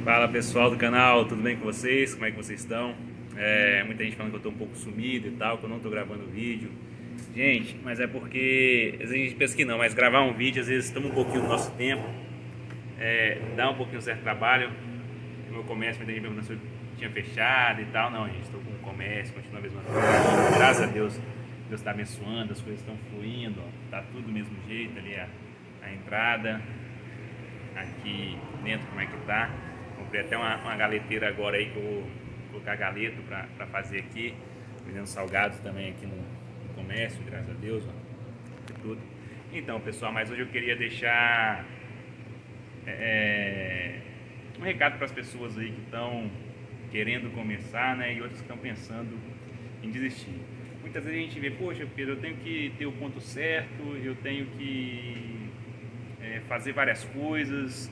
Fala pessoal do canal, tudo bem com vocês? Como é que vocês estão? Muita gente falando que eu tô um pouco sumido e tal, que eu não tô gravando vídeo. Gente, mas é porque às vezes a gente pensa que não, mas gravar um vídeo às vezes toma um pouquinho do nosso tempo, dá um pouquinho certo trabalho. O meu comércio, muita gente perguntando se eu tinha fechado e tal. Não, gente, estou com o comércio, continua a mesma coisa. Graças a Deus, Deus está abençoando, as coisas estão fluindo, ó, tá tudo do mesmo jeito ali, a entrada. Aqui dentro como é que tá. Comprei até uma galeteira agora aí que eu vou colocar galeto para fazer aqui. Vendendo salgados também aqui no comércio, graças a Deus, ó, e tudo. Então pessoal, mas hoje eu queria deixar um recado para as pessoas aí que estão querendo começar, né, e outras que estão pensando em desistir. Muitas vezes a gente vê, poxa Pedro, eu tenho que ter o ponto certo, eu tenho que fazer várias coisas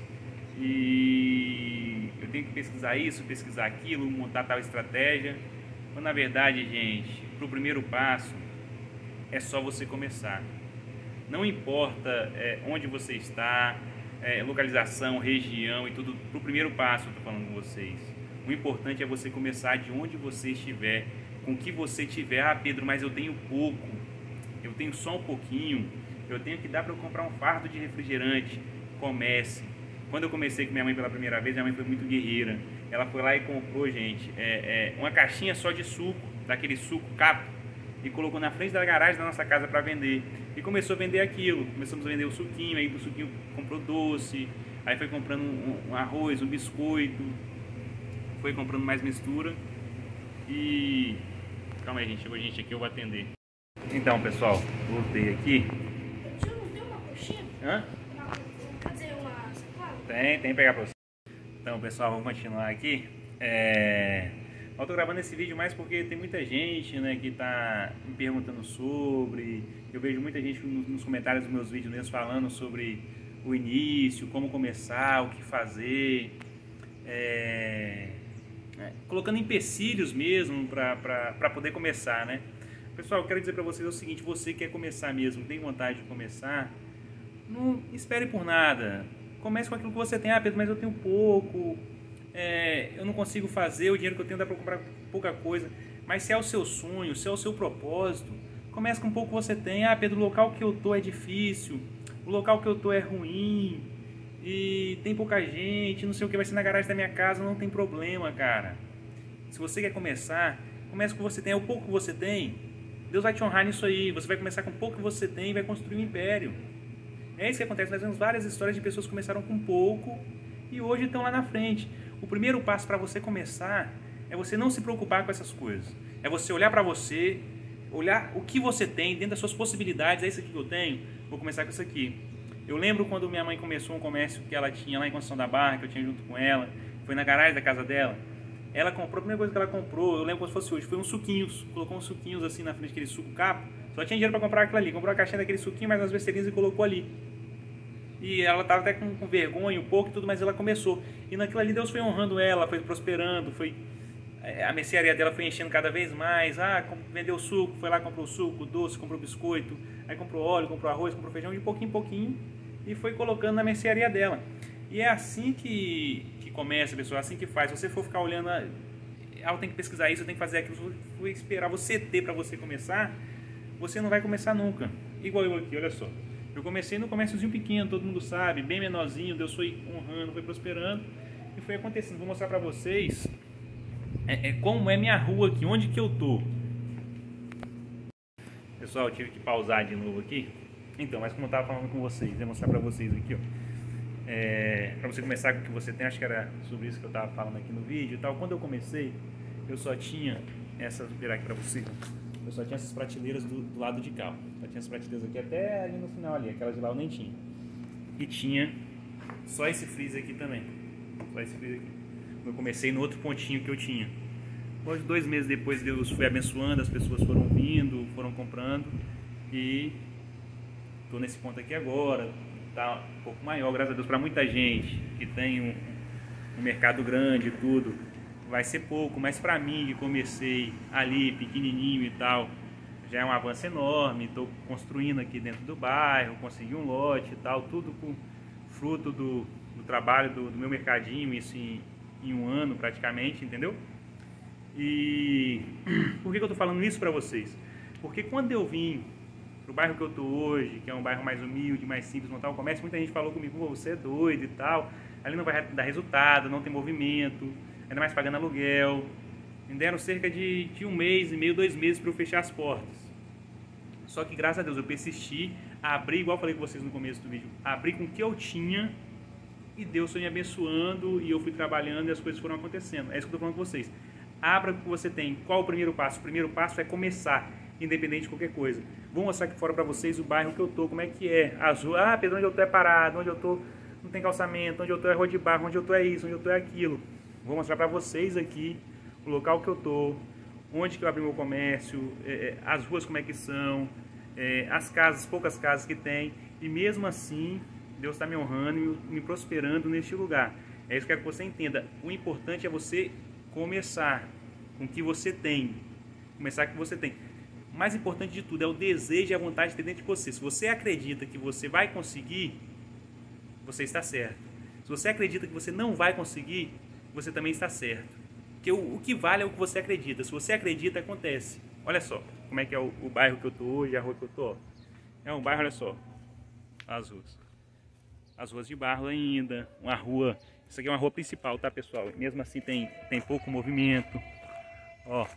e eu tenho que pesquisar isso, pesquisar aquilo, montar tal estratégia. Mas na verdade, gente, para o primeiro passo é só você começar. Não importa onde você está, localização, região e tudo. Para o primeiro passo eu estou falando com vocês. O importante é você começar de onde você estiver, com o que você tiver. Ah, Pedro, mas eu tenho pouco, eu tenho só um pouquinho, eu tenho que dar para eu comprar um fardo de refrigerante. Comece. Quando eu comecei com minha mãe pela primeira vez, minha mãe foi muito guerreira. Ela foi lá e comprou, gente, uma caixinha só de suco, daquele suco capo, e colocou na frente da garagem da nossa casa para vender. E começou a vender aquilo. Começamos a vender o suquinho, aí do suquinho comprou doce, aí foi comprando um arroz, um biscoito, foi comprando mais mistura. E calma aí, gente, chegou gente aqui, eu vou atender. Então, pessoal, voltei aqui. Não tem uma coxinha? Hã? Fazer uma sacola? Tem pegar pra você. Então, pessoal, vamos continuar aqui. Eu tô gravando esse vídeo mais porque tem muita gente, né, que tá me perguntando sobre. Eu vejo muita gente nos comentários dos meus vídeos mesmo falando sobre o início, como começar, o que fazer, colocando empecilhos mesmo para poder começar, né? Pessoal, eu quero dizer para vocês o seguinte: você quer começar mesmo, tem vontade de começar, não espere por nada. Comece com aquilo que você tem. Ah, Pedro, mas eu tenho pouco, eu não consigo fazer, o dinheiro que eu tenho dá para comprar pouca coisa. Mas se é o seu sonho, se é o seu propósito, comece com pouco que você tem. Ah, Pedro, o local que eu tô é difícil, o local que eu tô é ruim, e tem pouca gente, não sei o que, vai ser na garagem da minha casa. Não tem problema, cara. Se você quer começar, comece com o que você tem. É o pouco que você tem, Deus vai te honrar nisso aí. Você vai começar com o pouco que você tem e vai construir um império. É isso que acontece. Nós vemos várias histórias de pessoas que começaram com pouco e hoje estão lá na frente. O primeiro passo para você começar é você não se preocupar com essas coisas. É você olhar para você, olhar o que você tem dentro das suas possibilidades. É isso aqui que eu tenho, vou começar com isso aqui. Eu lembro quando minha mãe começou um comércio que ela tinha lá em Conceição da Barra, que eu tinha junto com ela, foi na garagem da casa dela. Ela comprou, a primeira coisa que ela comprou, eu lembro como se fosse hoje, foi uns suquinhos. Colocou uns suquinhos assim na frente, aquele suco capo. Só tinha dinheiro para comprar aquilo ali. Comprou a caixinha daquele suquinho, mais umas besteirinhas e colocou ali. E ela estava até com vergonha um pouco e tudo, mas ela começou. E naquilo ali Deus foi honrando ela, foi prosperando, a mercearia dela foi enchendo cada vez mais. Vendeu suco, foi lá, comprou suco, doce, comprou biscoito, aí comprou óleo, comprou arroz, comprou feijão, de pouquinho em pouquinho, e foi colocando na mercearia dela. E é assim que começa, pessoal, é assim que faz. Se você for ficar olhando, eu tenho que pesquisar isso, eu tenho que fazer aquilo, se for esperar você ter para você começar, você não vai começar nunca. Igual eu aqui, olha só. Eu comecei no comérciozinho pequeno, todo mundo sabe, bem menorzinho, Deus foi honrando, foi prosperando e foi acontecendo. Vou mostrar para vocês como é minha rua aqui, onde que eu tô. Pessoal, eu tive que pausar de novo aqui. Então, mas como eu estava falando com vocês, vou mostrar para vocês aqui, ó. Para você começar com o que você tem, acho que era sobre isso que eu estava falando aqui no vídeo e tal. Quando eu comecei, eu só tinha essas, vou virar aqui para você. Eu só tinha essas prateleiras do lado de cá. Só tinha essas prateleiras aqui até ali no final ali, aquelas de lá eu nem tinha. E tinha só esse freezer aqui também. Só esse freezer aqui. Eu comecei no outro pontinho que eu tinha. Depois, 2 meses depois, Deus foi abençoando, as pessoas foram vindo, foram comprando e estou nesse ponto aqui agora. Tá um pouco maior, graças a Deus, para muita gente que tem um mercado grande e tudo. Vai ser pouco, mas para mim que comecei ali pequenininho e tal, já é um avanço enorme. Estou construindo aqui dentro do bairro, consegui um lote e tal, tudo com fruto do trabalho do meu mercadinho, isso em um ano praticamente, entendeu? E por que eu tô falando isso para vocês? Porque quando eu vim pro bairro que eu tô hoje, que é um bairro mais humilde, mais simples, montar um comércio, muita gente falou comigo, pô, você é doido e tal, ali não vai dar resultado, não tem movimento, ainda mais pagando aluguel. Me deram cerca de 1 mês e meio, 2 meses para eu fechar as portas. Só que graças a Deus eu persisti, abri, igual eu falei com vocês no começo do vídeo, abri com o que eu tinha e Deus foi me abençoando e eu fui trabalhando e as coisas foram acontecendo. É isso que eu tô falando com vocês. Abra o que você tem. Qual o primeiro passo? O primeiro passo é começar, independente de qualquer coisa. Vou mostrar aqui fora para vocês o bairro que eu tô, como é que é. As ruas, Pedro, onde eu tô é parado, onde eu tô não tem calçamento, onde eu tô é rua de barro, onde eu tô é isso, onde eu tô é aquilo. Vou mostrar para vocês aqui o local que eu tô, onde que eu abri meu comércio, as ruas como é que são, as casas, poucas casas que tem, e mesmo assim Deus está me honrando e me prosperando neste lugar. É isso que eu quero que você entenda. O importante é você começar com o que você tem. Começar com o que você tem. O mais importante de tudo é o desejo e a vontade de ter dentro de você. Se você acredita que você vai conseguir, você está certo. Se você acredita que você não vai conseguir, você também está certo. Porque o que vale é o que você acredita. Se você acredita, acontece. Olha só como é que é o bairro que eu tô hoje, a rua que eu tô. É um bairro, olha só, as ruas. As ruas de barro ainda, uma rua. Isso aqui é uma rua principal, tá, pessoal? Mesmo assim tem pouco movimento. Ó.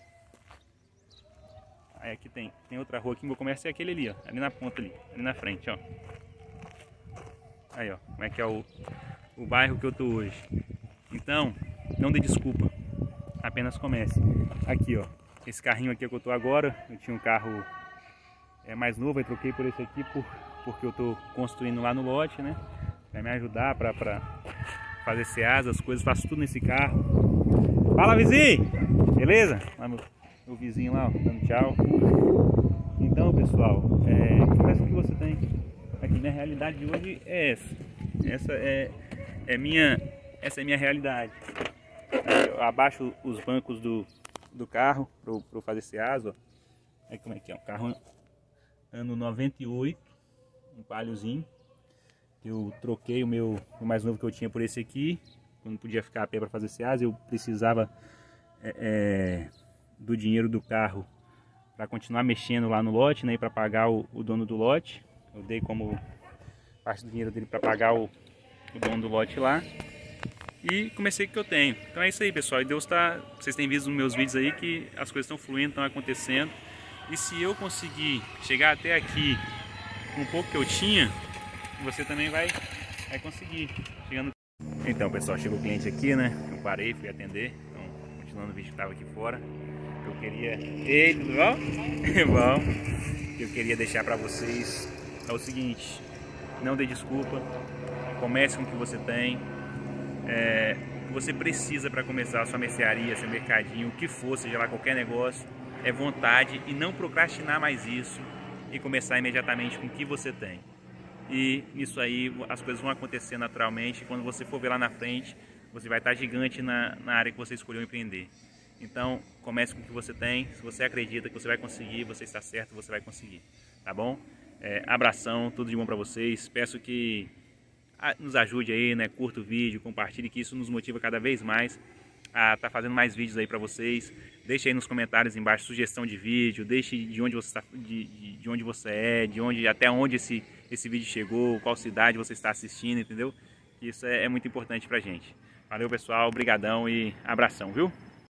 Aí aqui tem outra rua aqui, meu comércio é aquele ali, ó. Ali na ponta ali, ali na frente, ó. Aí, ó, como é que é o bairro que eu tô hoje. Então, não dê desculpa. Apenas comece. Aqui, ó. Esse carrinho aqui que eu tô agora, eu tinha um carro mais novo, eu troquei por esse aqui porque eu tô construindo lá no lote, né? Vai me ajudar para fazer ceasa, as coisas, faço tudo nesse carro. Fala, vizinho! Beleza? Lá meu vizinho lá, ó, dando tchau. Então, pessoal, começa o que você tem. Aqui, minha realidade de hoje é essa. Essa é minha realidade. Eu abaixo os bancos do carro para eu fazer ceasa, ó. Aí como é que é? Um carro ano 98, um paliozinho. Eu troquei o mais novo que eu tinha por esse aqui. Eu não podia ficar a pé para fazer ceasa, eu precisava do dinheiro do carro para continuar mexendo lá no lote, né, e para pagar o dono do lote. Eu dei como parte do dinheiro dele para pagar o dono do lote lá. E comecei com o que eu tenho. Então é isso aí, pessoal. E Deus tá. Vocês têm visto nos meus vídeos aí que as coisas estão fluindo, estão acontecendo. E se eu conseguir chegar até aqui com um pouco que eu tinha, você também vai conseguir. Chegando... Então, pessoal, chegou o cliente aqui, né? Eu parei, fui atender. Então, continuando o vídeo que estava aqui fora. Eu queria... Ei, tudo bom? Bom. O que eu queria deixar para vocês é o seguinte: não dê desculpa. Comece com o que você tem. O que você precisa para começar a sua mercearia, seu mercadinho, o que for, seja lá qualquer negócio, é vontade e não procrastinar mais isso e começar imediatamente com o que você tem. E isso aí as coisas vão acontecer naturalmente. Quando você for ver lá na frente, você vai estar gigante na área que você escolheu empreender. Então, comece com o que você tem. Se você acredita que você vai conseguir, você está certo, você vai conseguir. Tá bom? Abração, tudo de bom para vocês. Peço que nos ajude aí, né? Curta o vídeo, compartilhe, que isso nos motiva cada vez mais a estar fazendo mais vídeos aí para vocês. Deixe aí nos comentários embaixo sugestão de vídeo, deixe de onde você está, de onde você é, até onde esse vídeo chegou, qual cidade você está assistindo, entendeu? Isso é muito importante pra gente. Valeu, pessoal, brigadão e abração, viu?